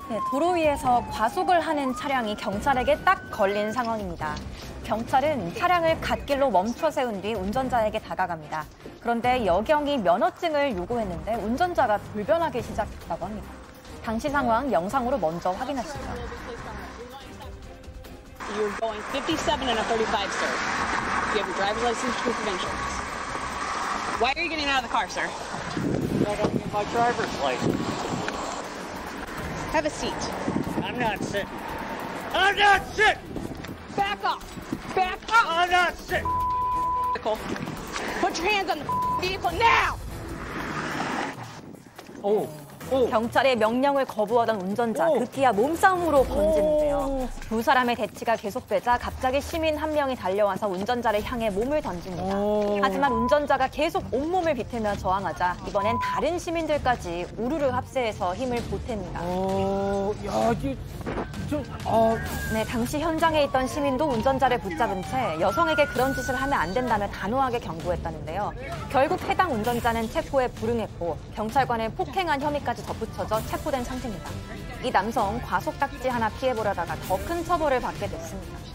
네, 도로 위에서 과속을 하는 차량이 경찰에게 딱 걸린 상황입니다. 경찰은 차량을 갓길로 멈춰 세운 뒤 운전자에게 다가갑니다. 그런데 여경이 면허증을 요구했는데 운전자가 돌변하기 시작했다고 합니다. 당시 상황 영상으로 먼저 확인하시죠. You're going 57 and a 35, sir. You have your driver's license, proof of insurance. Why are you getting out of the car, sir? I don't get my driver's license. Have a seat. I'm not sitting. I'm not sitting! Back up. Back up. I'm not sitting! Put your hands on the vehicle now! 오. 경찰의 명령을 거부하던 운전자, 급기야 몸싸움으로 번지는데요. 두 사람의 대치가 계속되자 갑자기 시민 한 명이 달려와서 운전자를 향해 몸을 던집니다. 하지만 운전자가 계속 온몸을 비틀며 저항하자 이번엔 다른 시민들까지 우르르 합세해서 힘을 보탭니다. 네, 당시 현장에 있던 시민도 운전자를 붙잡은 채 여성에게 그런 짓을 하면 안 된다며 단호하게 경고했다는데요. 결국 해당 운전자는 체포에 불응했고 경찰관은 폭행한 혐의까지 덧붙여져 체포된 상태입니다. 이 남성 과속 딱지 하나 피해보려다가 더 큰 처벌을 받게 됐습니다.